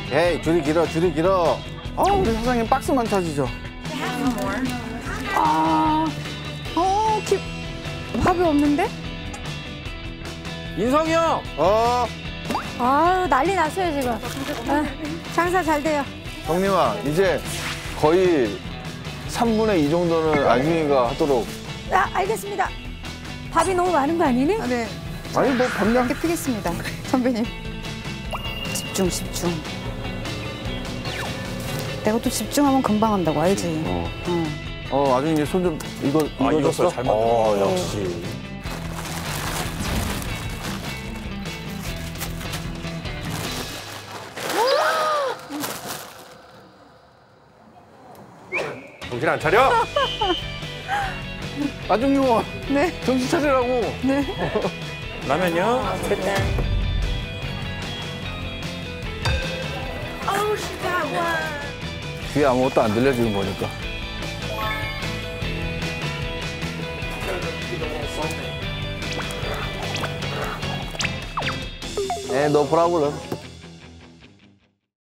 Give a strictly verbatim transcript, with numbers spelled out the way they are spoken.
에이, 줄이 길어, 줄이 길어. 어, 우리 사장님 박스만 찾으죠. 아, 어, 기... 밥이 없는데? 인성이 형! 어, 아, 난리 났어요 지금. 아, 장사 잘 돼요. 형님아, 이제 거의 삼분의 이 정도는 아중이가 하도록. 아, 알겠습니다. 밥이 너무 많은 거 아니니? 아, 네. 아니, 뭐, 밥량. 이렇게 피겠습니다. 선배님. 집중, 집중. 내가 또 집중하면 금방 한다고 알지? 어, 응. 어 아중이 손 좀, 이거, 아, 이거 익었어요. 줬어? 잘 맞다. 어, 역시. 정신 안 차려? 아중요, 네. 정신 차리라고. 네. 라면요? 귀에 아무것도 안 들려, 지금 보니까. 에, 너 프라블럼.